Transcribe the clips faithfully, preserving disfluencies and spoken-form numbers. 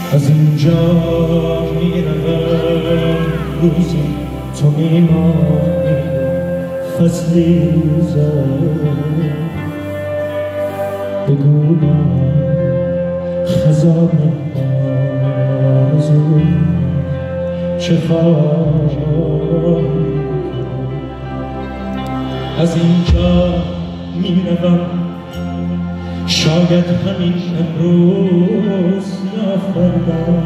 از اینجا میروم روزی تو میمانی فصلی زد بگو من خزان آرزو چه خواهی از اینجا میروم شاید همین امروز یا فردا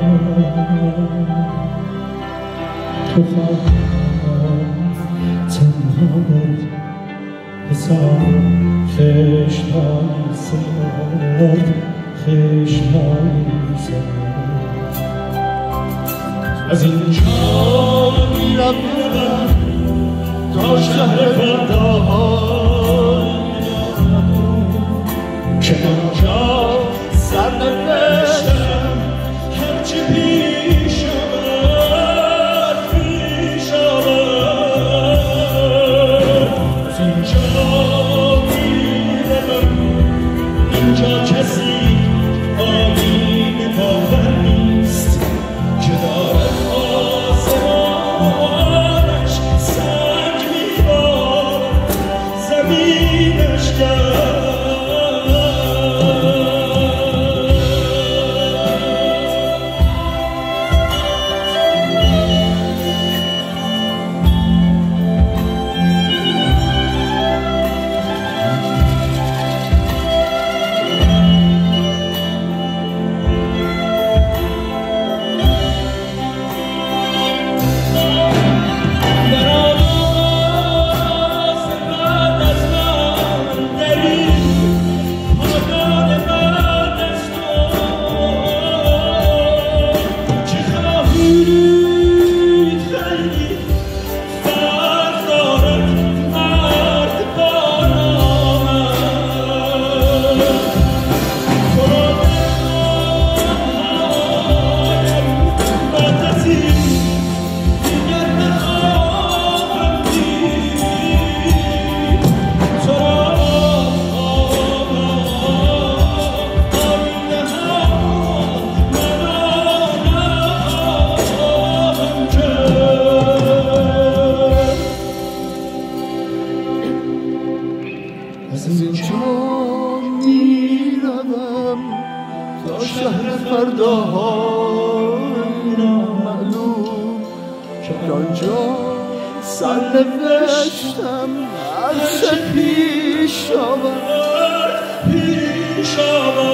تو خواهم تنها در حساب خشت‌های سرد خشت‌های سرد از اینجا میروم تا شهر فرداهای که آنجا سرنوشتم هرچی پیش آمد پیش آمد از اینجا میروم اینجا کسی آیین باور نیست که دارد آسمانش سنگ میبارد زمینش گرد از اینجا میروم تا شهر فرداهای نامعلوم که آنجا سرنوشتم هرچه پیش آمد پیش آمد